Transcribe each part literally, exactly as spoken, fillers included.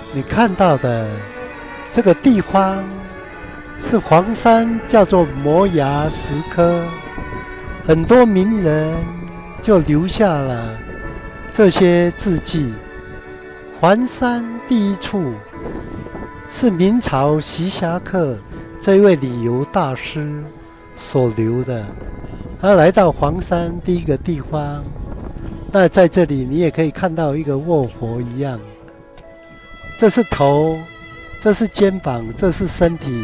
你看到的这个地方是黄山，叫做摩崖石刻，很多名人就留下了这些字迹。黄山第一处是明朝徐霞客这一位旅游大师所留的。他来到黄山第一个地方，那在这里你也可以看到一个卧佛一样，这是头，这是肩膀，这是身体。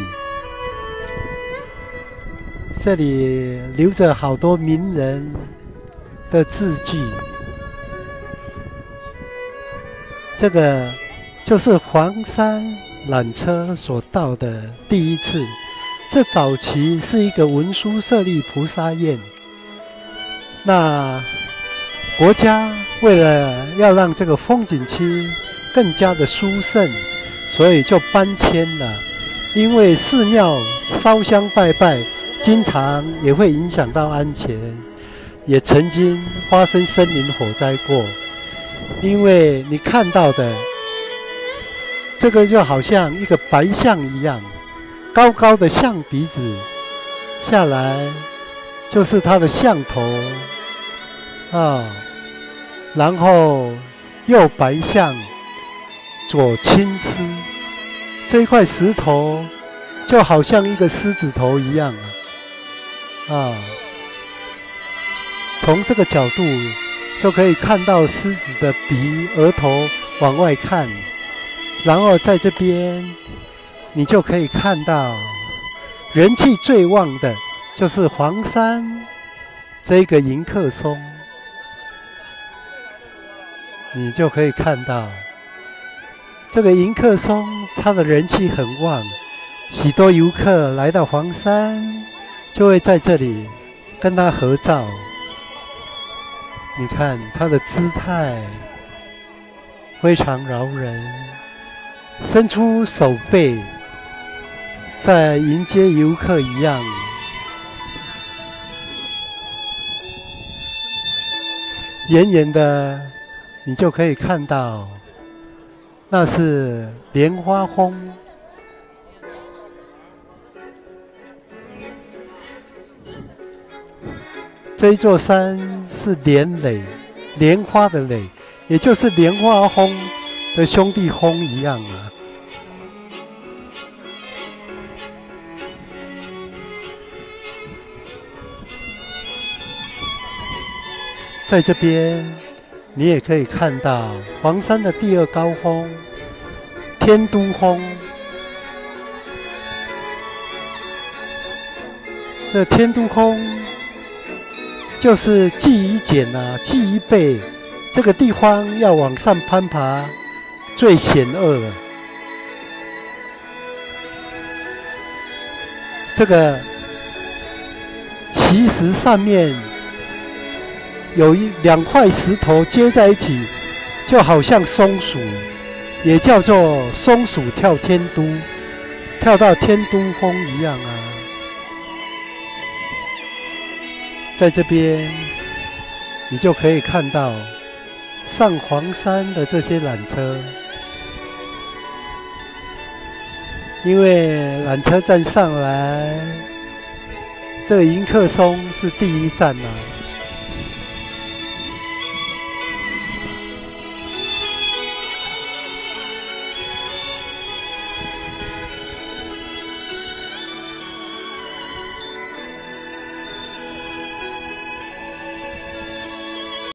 这里留着好多名人的字句。这个就是黄山缆车所到的第一次。这早期是一个文殊舍利菩萨院，那国家为了要让这个风景区更加的殊胜，所以就搬迁了。因为寺庙烧香拜拜，经常也会影响到安全，也曾经发生森林火灾过。因为你看到的这个就好像一个白象一样。高高的象鼻子下来，就是它的象头啊，然后右白象，左青狮，这一块石头就好像一个狮子头一样啊，啊，从这个角度就可以看到狮子的鼻、额头往外看，然后在这边。你就可以看到，人气最旺的就是黄山这个迎客松，你就可以看到这个迎客松，它的人气很旺，许多游客来到黄山，就会在这里跟他合照。你看他的姿态非常饶人，伸出手背。在迎接游客一样，远远的你就可以看到，那是莲花峰。这一座山是莲蕾，莲花的蕾，也就是莲花峰的兄弟峰一样啊。在这边，你也可以看到黄山的第二高峰天都峰。这天都峰就是记忆剪啊，记忆背这个地方要往上攀爬最险恶了。这个其实上面。有一两块石头接在一起，就好像松鼠，也叫做松鼠跳天都，跳到天都峰一样啊。在这边，你就可以看到上黄山的这些缆车，因为缆车站上来，这个迎客松是第一站啊。